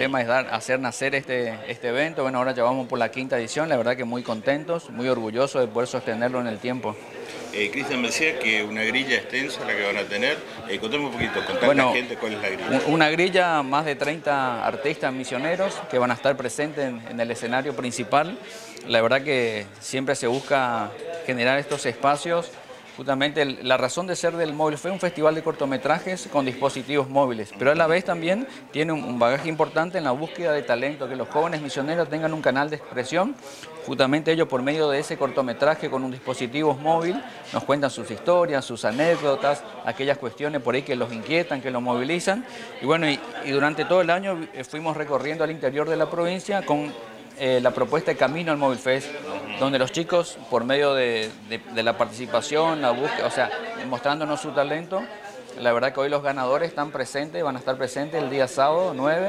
tema es hacer nacer este evento. Bueno, ahora ya vamos por la quinta edición, la verdad que muy contentos, muy orgullosos de poder sostenerlo en el tiempo. Cristian me decía que una grilla extensa la que van a tener. Contame un poquito, contale a la gente cuál es la grilla. Una grilla, más de 30 artistas misioneros que van a estar presentes en el escenario principal. La verdad que siempre se busca generar estos espacios. Justamente la razón de ser del Móvil Fest, un festival de cortometrajes con dispositivos móviles, pero a la vez también tiene un bagaje importante en la búsqueda de talento, que los jóvenes misioneros tengan un canal de expresión. Justamente ellos, por medio de ese cortometraje con un dispositivo móvil, nos cuentan sus historias, sus anécdotas, aquellas cuestiones por ahí que los inquietan, que los movilizan. Y bueno, y durante todo el año fuimos recorriendo al interior de la provincia con la propuesta de Camino al Móvil Fest, donde los chicos, por medio de la participación, la búsqueda, o sea, mostrándonos su talento, la verdad que hoy los ganadores están presentes, van a estar presentes el día sábado 9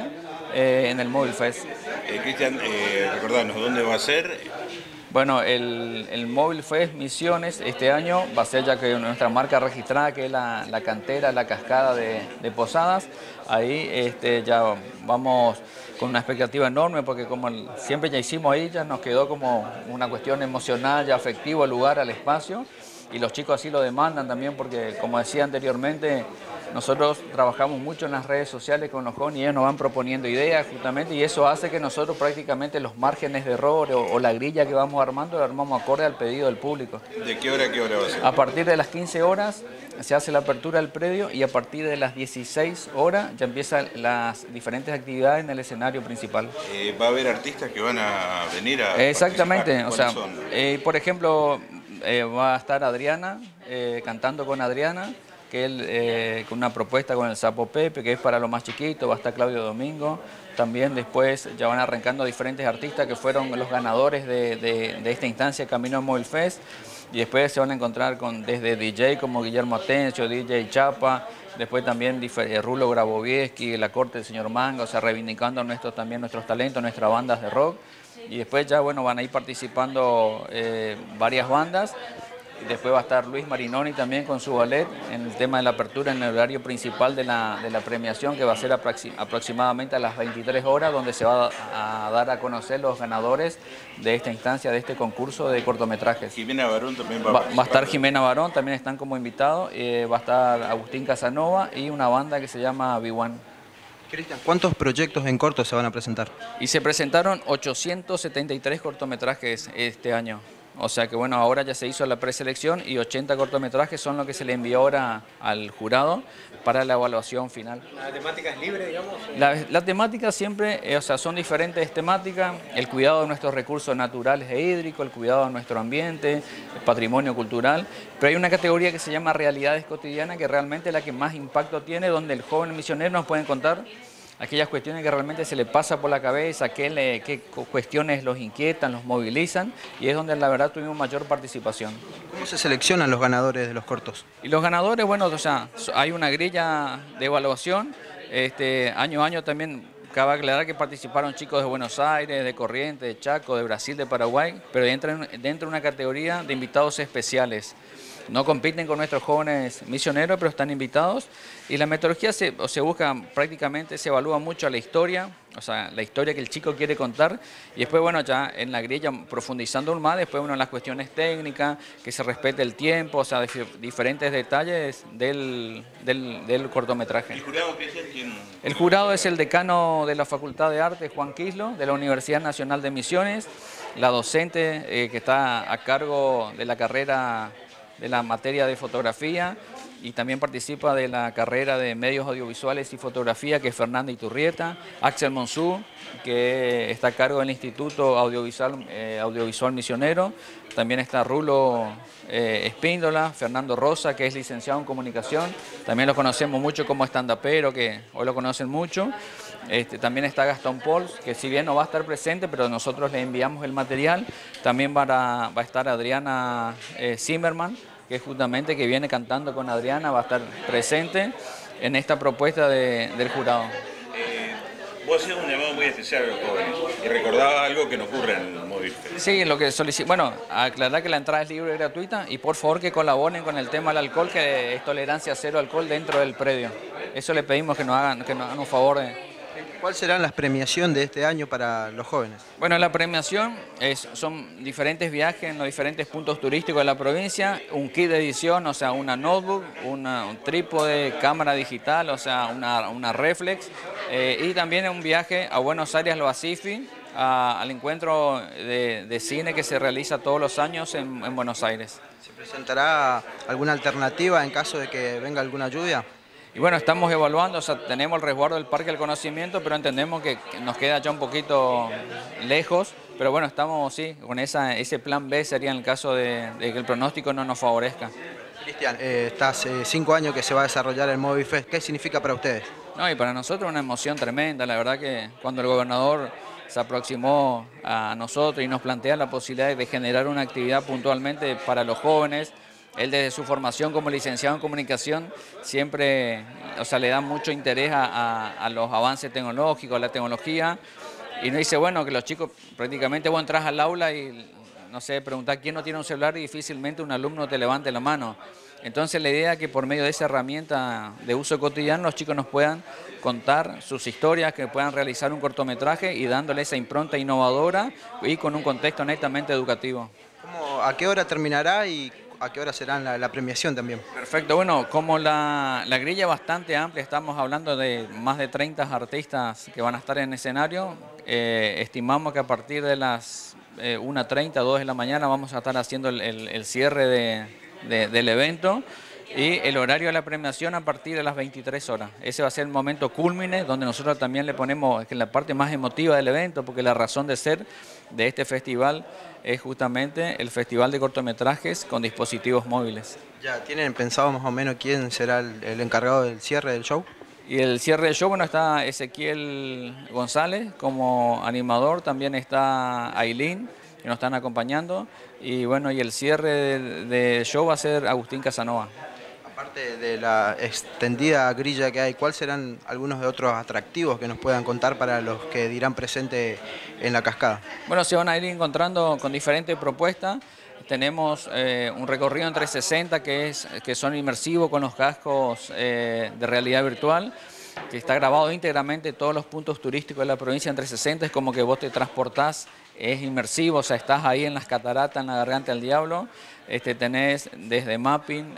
en el Móvil Fest. Cristian, recordanos, ¿dónde va a ser? Bueno, el Móvil Fest Misiones este año va a ser ya que nuestra marca registrada, que es la cantera, la cascada de Posadas. Ahí ya vamos con una expectativa enorme porque como siempre ya hicimos ahí, ya nos quedó como una cuestión emocional, ya afectiva al lugar, al espacio. Y los chicos así lo demandan también porque, como decía anteriormente, nosotros trabajamos mucho en las redes sociales con los jóvenes y ellos nos van proponiendo ideas justamente y eso hace que nosotros prácticamente los márgenes de error o la grilla que vamos armando, la armamos acorde al pedido del público. ¿De qué hora a qué hora va a ser? A partir de las 15 horas se hace la apertura del predio y a partir de las 16 horas ya empiezan las diferentes actividades en el escenario principal. ¿Va a haber artistas que van a venir a Exactamente, o sea, son? Por ejemplo, va a estar Adriana, cantando con Adriana, que él con una propuesta con el Sapo Pepe, que es para los más chiquitos, va a estar Claudio Domingo. También después ya van arrancando diferentes artistas que fueron los ganadores de esta instancia Camino al Móvil Fest. Y después se van a encontrar desde DJ como Guillermo Atencio, DJ Chapa, después también Rulo Grabovieski, La Corte del Señor Manga, o sea, reivindicando también nuestros talentos, nuestras bandas de rock. Y después ya, bueno, van a ir participando varias bandas. Después va a estar Luis Marinoni también con su ballet en el tema de la apertura en el horario principal de la premiación, que va a ser aproximadamente a las 23 horas, donde se va a dar a conocer los ganadores de esta instancia, de este concurso de cortometrajes. Jimena Barón también va a participar. Va a estar Jimena Barón, también están como invitados, va a estar Agustín Casanova y una banda que se llama B1. Cristian, ¿cuántos proyectos en corto se van a presentar? Y se presentaron 873 cortometrajes este año. O sea que bueno, ahora ya se hizo la preselección y 80 cortometrajes son los que se le envió ahora al jurado para la evaluación final. ¿La temática es libre, digamos? La temática siempre, o sea, son diferentes temáticas, el cuidado de nuestros recursos naturales e hídricos, el cuidado de nuestro ambiente, el patrimonio cultural, pero hay una categoría que se llama realidades cotidianas, que realmente es la que más impacto tiene, donde el joven misionero nos puede contar aquellas cuestiones que realmente se le pasa por la cabeza, qué cuestiones los inquietan, los movilizan, y es donde la verdad tuvimos mayor participación. ¿Cómo se seleccionan los ganadores de los cortos? Y los ganadores, bueno, o sea, hay una grilla de evaluación, año a año también. Cabe aclarar que participaron chicos de Buenos Aires, de Corrientes, de Chaco, de Brasil, de Paraguay, pero entran dentro de una categoría de invitados especiales. No compiten con nuestros jóvenes misioneros, pero están invitados. Y la metodología se busca prácticamente, se evalúa mucho la historia, o sea, la historia que el chico quiere contar. Y después, bueno, ya en la grilla profundizando aún más, después, bueno, las cuestiones técnicas, que se respete el tiempo, o sea, diferentes detalles del cortometraje. ¿El jurado qué es quién? El jurado es el decano de la Facultad de Arte, Juan Quislo, de la Universidad Nacional de Misiones, la docente que está a cargo de la carrera de la materia de fotografía y también participa de la carrera de medios audiovisuales y fotografía, que es Fernanda Iturrieta, Axel Monsú, que está a cargo del Instituto Audiovisual Misionero, también está Rulo Espíndola, Fernando Rosa, que es licenciado en comunicación, también lo conocemos mucho como estandapero, que hoy lo conocen mucho. También está Gastón Pols, que si bien no va a estar presente, pero nosotros le enviamos el material. También va a estar Adriana Zimmerman, que es justamente que viene cantando con Adriana, va a estar presente en esta propuesta del jurado. Vos hacías un llamado muy especial a los jóvenes y recordaba algo que no ocurre en el Móvil Fest. Sí, lo que solicito, bueno, aclarar que la entrada es libre y gratuita y por favor que colaboren con el tema del alcohol, que es tolerancia cero alcohol dentro del predio. Eso le pedimos que nos hagan un favor de... ¿Cuál será la premiación de este año para los jóvenes? Bueno, la premiación son diferentes viajes en los diferentes puntos turísticos de la provincia, un kit de edición, o sea, una notebook, un trípode, cámara digital, o sea, una reflex, y también un viaje a Buenos Aires, al Basifi, al encuentro de cine que se realiza todos los años en Buenos Aires. ¿Se presentará alguna alternativa en caso de que venga alguna lluvia? Y bueno, estamos evaluando, o sea, tenemos el resguardo del Parque del Conocimiento, pero entendemos que nos queda ya un poquito lejos, pero bueno, estamos, sí, con ese plan B sería en el caso de que el pronóstico no nos favorezca. Cristian, está hace 5 años que se va a desarrollar el Movifest. ¿Qué significa para ustedes? No, y para nosotros una emoción tremenda, la verdad que cuando el gobernador se aproximó a nosotros y nos plantea la posibilidad de generar una actividad puntualmente para los jóvenes, él desde su formación como licenciado en comunicación siempre, o sea, le da mucho interés a los avances tecnológicos, a la tecnología, y nos dice, bueno, que los chicos prácticamente vos entras al aula y, no sé, preguntás quién no tiene un celular y difícilmente un alumno te levante la mano. Entonces la idea es que por medio de esa herramienta de uso cotidiano los chicos nos puedan contar sus historias, que puedan realizar un cortometraje y dándole esa impronta innovadora y con un contexto netamente educativo. ¿A qué hora terminará y a qué hora será la premiación también? Perfecto, bueno, como la grilla es bastante amplia, estamos hablando de más de 30 artistas que van a estar en escenario, estimamos que a partir de las 1:30, 2 de la mañana vamos a estar haciendo el cierre del evento y el horario de la premiación a partir de las 23 horas. Ese va a ser el momento cúlmine donde nosotros también le ponemos la parte más emotiva del evento, porque la razón de ser de este festival es justamente el festival de cortometrajes con dispositivos móviles. ¿Ya tienen pensado más o menos quién será el encargado del cierre del show? Y el cierre del show, bueno, está Ezequiel González como animador, también está Ailín, que nos están acompañando, y bueno, y el cierre del show va a ser Agustín Casanova. Aparte de la extendida grilla que hay, ¿cuáles serán algunos de otros atractivos que nos puedan contar para los que dirán presente en la cascada? Bueno, se van a ir encontrando con diferentes propuestas. Tenemos un recorrido en 360 que son inmersivos con los cascos de realidad virtual, que está grabado íntegramente todos los puntos turísticos de la provincia en 360, es como que vos te transportás, es inmersivo, o sea, estás ahí en las cataratas, en la Garganta del Diablo, tenés desde mapping,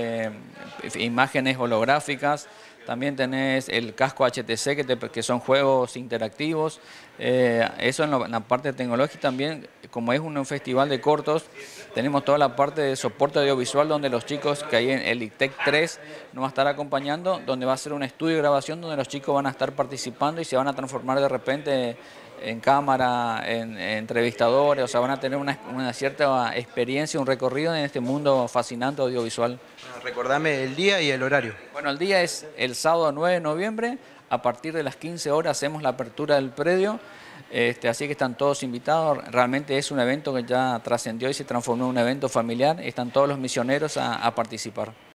imágenes holográficas, también tenés el casco HTC, que son juegos interactivos, eso en la parte tecnológica también, como es un festival de cortos, tenemos toda la parte de soporte audiovisual donde los chicos que hay en el ITEC 3 nos va a estar acompañando, donde va a ser un estudio de grabación donde los chicos van a estar participando y se van a transformar de repente en cámara, en entrevistadores, o sea, van a tener una cierta experiencia, un recorrido en este mundo fascinante audiovisual. Recordame el día y el horario. Bueno, el día es el sábado 9 de noviembre, a partir de las 15 horas hacemos la apertura del predio, así que están todos invitados, realmente es un evento que ya trascendió y se transformó en un evento familiar, están todos los misioneros a participar.